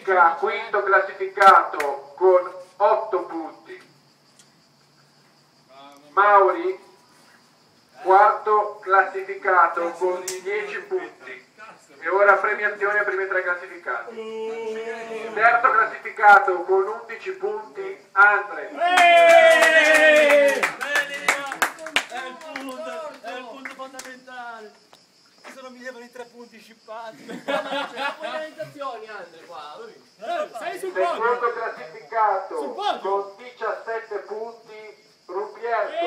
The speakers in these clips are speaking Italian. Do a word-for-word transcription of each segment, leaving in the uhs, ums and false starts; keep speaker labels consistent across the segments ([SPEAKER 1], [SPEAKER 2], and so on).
[SPEAKER 1] Ica, quinto classificato con otto punti. Mauri, quarto classificato con dieci punti. E ora premiazione ai primi tre classificati. Terzo classificato con undici punti, Andre.
[SPEAKER 2] È il punto, è il punto fondamentale. Ci sono mi levano i tre punti scippati.
[SPEAKER 3] Ma non c'è la penalizzazioni, Andre, qua.
[SPEAKER 4] Sei sul podio.
[SPEAKER 1] Secondo classificato con diciassette punti, Rubietto.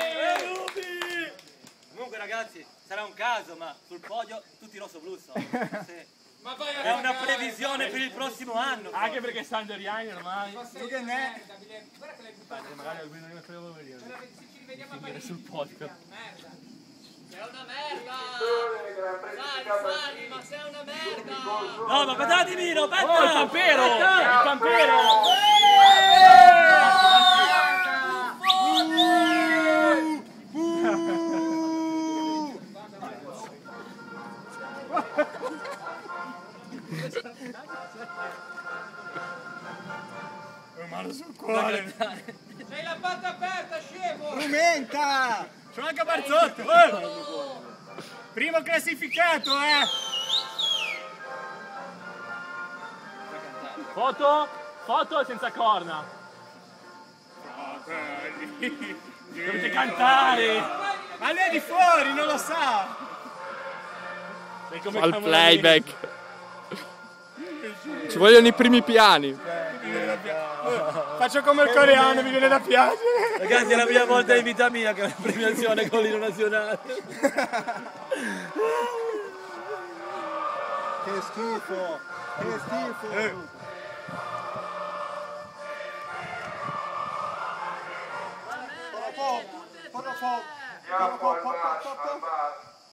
[SPEAKER 2] Comunque ragazzi, sarà un caso, ma sul podio tutti rosso-blu sono. Sì.
[SPEAKER 4] Ma vai a
[SPEAKER 2] È una previsione per il prossimo anno.
[SPEAKER 4] Anche perché sta Anderiani ormai.
[SPEAKER 5] Tu che ne?
[SPEAKER 4] Guarda che l'hai buttato. Magari almeno non ne devo vedere. Ci rivediamo a Parigi. Sul podio.
[SPEAKER 3] Merda. Sei una merda.
[SPEAKER 1] Sali,
[SPEAKER 3] Sali, sali, ma sei una merda.
[SPEAKER 2] No, ma guardate Miro, aspetta!
[SPEAKER 4] Oh, il campero! Il campero! Ho mano sul cuore!
[SPEAKER 3] Sei la patta aperta, scemo.
[SPEAKER 5] Rumenta!
[SPEAKER 4] C'è anche Barzotto! Eh. Primo classificato, eh! Foto? Foto senza corna! Dovete cantare! Ma lui è di fuori, non lo sa!
[SPEAKER 6] Fa il playback. Ci vogliono i primi piani.
[SPEAKER 4] Faccio come il coreano, mi viene da piangere!
[SPEAKER 2] Ragazzi, è la prima volta in vita mia che ho una premiazione con l'ino nazionale.
[SPEAKER 5] Che schifo! Che schifo!
[SPEAKER 4] Eh.
[SPEAKER 5] Poco, poco, poco,
[SPEAKER 1] Andiamo al bar, al bar.